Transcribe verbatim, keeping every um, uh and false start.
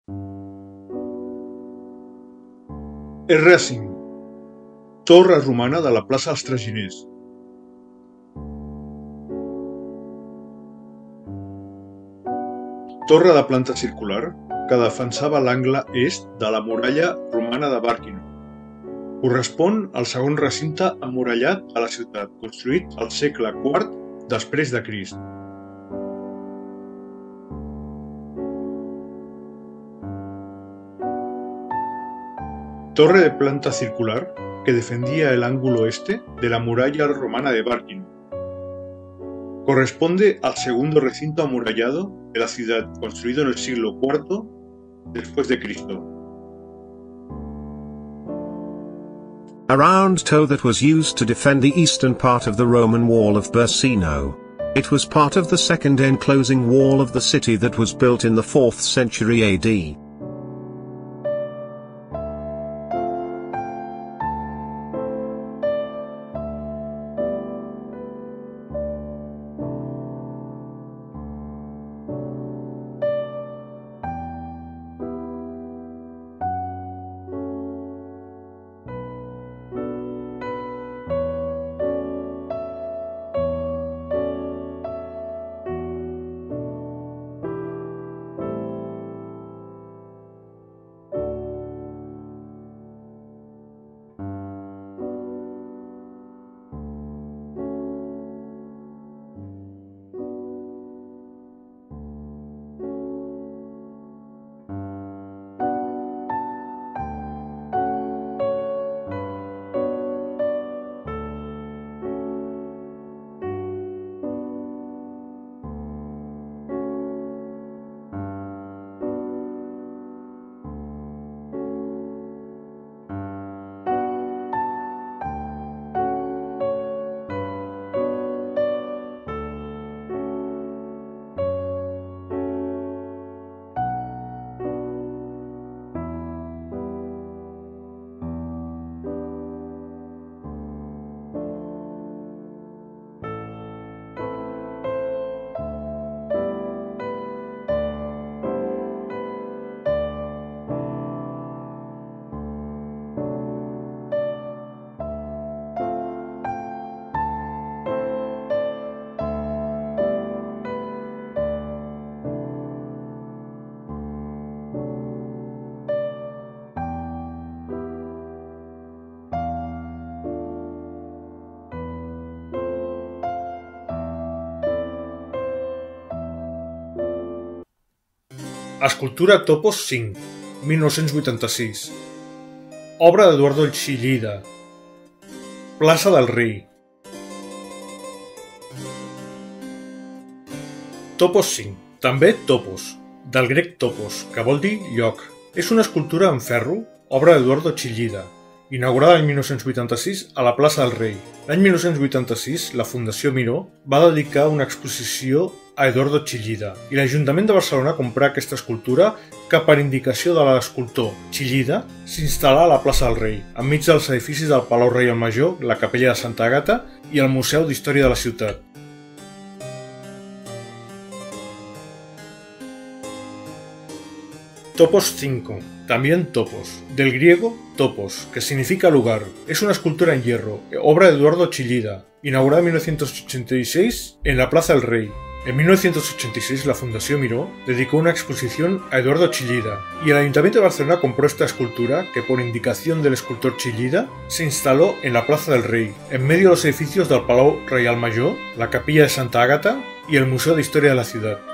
R cinc. Torre romana de la plaça dels Traginers. Torre de planta circular que defensava l'angle est de la muralla romana de Barquino. Correspon al segon recinte emmurallat a la ciutat, construït al segle quart després de Crist. Torre de planta circular que defendía el ángulo este de la muralla romana de Barquino. Corresponde al segundo recinto amurallado de la ciudad, construido en el siglo cuarto después de Cristo. A round toe that was used to defend the eastern part of the Roman wall of Bursino. It was part of the second enclosing wall of the city that was built in the fourth century A D. Escultura Topos cinc, mil nou-cents vuitanta-sis. Obra d'Eduardo Chillida. Plaça del Rei. Topos cinc, també Topos, del grec topos, que vol dir lloc. És una escultura en ferro, obra d'Eduardo Chillida, inaugurada l'any mil nou-cents vuitanta-sis a la plaça del Rei. L'any mil nou-cents vuitanta-sis, la Fundació Miró va dedicar una exposició a Eduardo Chillida i l'Ajuntament de Barcelona comprà aquesta escultura que, per indicació de l'escultor Chillida, s'instal·là a la plaça del Rei, enmig dels edificis del Palau Reial Major, la Capella de Santa Àgata i el Museu d'Història de la ciutat. Topos cinco, también topos, del griego topos, que significa lugar. Es una escultura en hierro, obra de Eduardo Chillida, inaugurada en mil novecientos ochenta y seis en la Plaza del Rey. En mil novecientos ochenta y seis la Fundación Miró dedicó una exposición a Eduardo Chillida y el Ayuntamiento de Barcelona compró esta escultura que, por indicación del escultor Chillida, se instaló en la Plaza del Rey, en medio de los edificios del Palau Reial Major, la Capilla de Santa Àgata y el Museo de Historia de la ciudad.